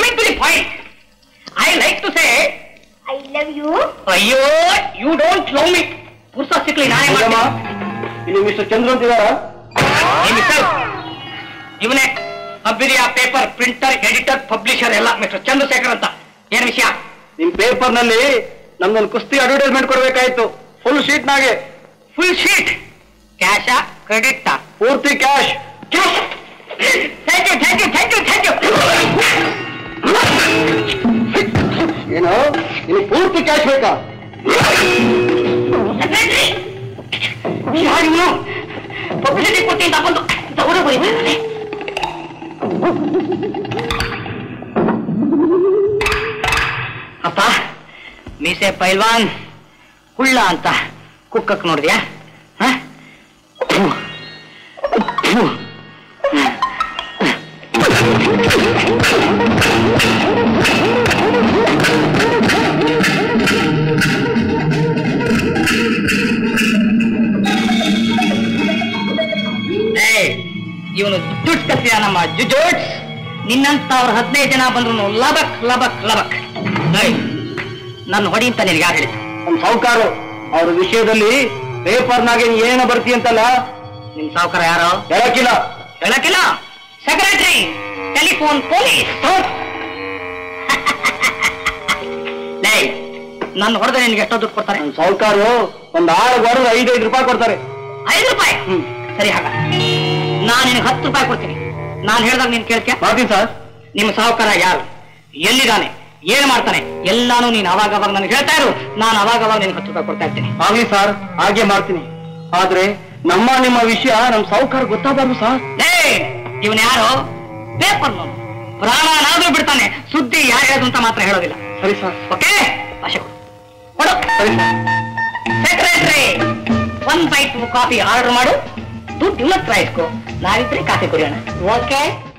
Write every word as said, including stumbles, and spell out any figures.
Coming to the point, I like to say I love you. ಅಯ್ಯೋ, you don't love me. ಪುರುಷ ಸಿಕ್ಲಿ ನಾನೇ ಮಾಡಮ್ಮ. ಇಲ್ಲಿ ಮಿಸ್ಟರ್ ಚಂದ್ರ ಅಂತಿದಾರ? ಮಿಸ್ಟರ್ ಇವನೇ ಅಬ್ಬಿರಿಯ ಪೇಪರ್ ಪ್ರಿಂಟರ್, ಎಡಿಟರ್, ಪಬ್ಲಿಷರ್ ಎಲ್ಲ ಮಿಸ್ಟರ್ ಚಂದ್ರಶೇಖರ್ ಅಂತ. ಏನ್ ವಿಷಯ? ನಿಮ್ ಪೇಪರ್ ನಲ್ಲಿ ನಮ್ದೊಂದು ಕುಸ್ತಿ ಅಡ್ವರ್ಟೈಸ್ಮೆಂಟ್ ಕೊಡ್ಬೇಕಾಯ್ತು, ಫುಲ್ ಶೀಟ್ ನಾಗೆ. Full sheet? ಕ್ಯಾಶಾ ಕ್ರೆಡಿಟ್? ಪೂರ್ತಿ cash. Cash. Thank you thank you thank you thank you. ಏನು ಇನ್ನು ಪೂರ್ತಿ ಕ್ಯಾಶ್ ಬೇಕಾ? ಯಾರು ಪಬ್ಲಿಸಿಟಿ ಕೊಟ್ಟಿ ಅಂತ ಬಂದು ತಗೊಂಡು ಬರೀತಾರೆ. ಅಪ್ಪ ಮೀಸೆ ಪೈಲ್ವಾನ್ ಕುಳ್ಳ ಅಂತ ಕುಕ್ಕಕ್ ನೋಡಿದ್ಯಾ? ಇವನು ಜುಜೋಟ್ಸ್ ಕಲ್ತಿದ ನಮ್ಮ ಜುಜೋಟ್ಸ್. ನಿನ್ನಂತ ಅವ್ರ ಹದಿನೈದು ಜನ ಬಂದ್ರು ಲಬಕ್ ಲಬಕ್ ಲಬಕ್. ನನ್ನ ಹೊಡಿ ಅಂತ ನಿನಗೆ ಯಾರು ಹೇಳಿದ್ರು? ನಮ್ ಸಾಹುಕಾರ ಅವ್ರ ವಿಷಯದಲ್ಲಿ ಪೇಪರ್ನಾಗೆ ಏನೋ ಬರ್ತಿ ಅಂತಲ್ಲ. ನಿಮ್ ಸಾಹುಕಾರ ಯಾರು? ಹೇಳಕ್ಕಿಲ್ಲ. ಹೇಳಕ್ಕಿಲ್ಲ? Secretary, telephone, police. ನನ್ನ ಹೊಡೆದ ನಿನ್ಗೆ ಎಷ್ಟೋ ದುಡ್ಡು ಕೊಡ್ತಾರೆ? ಸಾಹುಕಾರು ಒಂದ್ ಆರು ವಾರದ ಐದೈದು ರೂಪಾಯಿ ಕೊಡ್ತಾರೆ. ಐದು ರೂಪಾಯಿ? ಸರಿ, ಹಾಗ ನಾನು ನಿನಗೆ ಹತ್ತು ರೂಪಾಯಿ ಕೊಡ್ತೀನಿ. ನಾನು ಹೇಳಿದಾಗ ನೀನ್ ಕೇಳ್ತೀಯ? ಮಾಡ್ತೀನಿ ಸರ್. ನಿಮ್ಮ ಸಾಹುಕಾರ ಯಾರು, ಎಲ್ಲಿದ್ದಾನೆ, ಏನ್ ಮಾಡ್ತಾನೆ ಎಲ್ಲಾನು ನೀನ್ ಅವಾಗ ಅವಾಗ ನನಗೆ ಹೇಳ್ತಾ ಇರು. ನಾನು ಅವಾಗ ಅವಾಗ ನಿನ್ಗೆ ಹತ್ತು ರೂಪಾಯಿ ಕೊಡ್ತಾ ಇರ್ತೀನಿ. ಆಗ್ಲಿ ಸರ್, ಹಾಗೆ ಮಾಡ್ತೀನಿ. ಆದ್ರೆ ನಮ್ಮ ನಿಮ್ಮ ವಿಷಯ ನಮ್ ಸಾಹುಕಾರ ಗೊತ್ತಾಗಬಾರ್ದು ಸರ್. ಇವನ್ ಯಾರು? ಪೇಪರ್ ನೋಡು, ಪ್ರಾಣನಾದ್ರೂ ಬಿಡ್ತಾನೆ, ಸುದ್ದಿ ಯಾರು ಹೇಳೋದು ಅಂತ ಮಾತ್ರ ಹೇಳೋದಿಲ್ಲ. ಸರಿ ಸರ್. ಓಕೆ, ಆಶೆ ಕೊಡು. Secretary, one by two coffee order ಮಾಡು. ದುಡ್ಡು ಇವತ್ತು ರಾಯಿಸ್ಕೊ, ನಾವಿದ್ರೆ ಕಾಫಿ ಕುಡಿಯೋಣ. ಓಕೆ.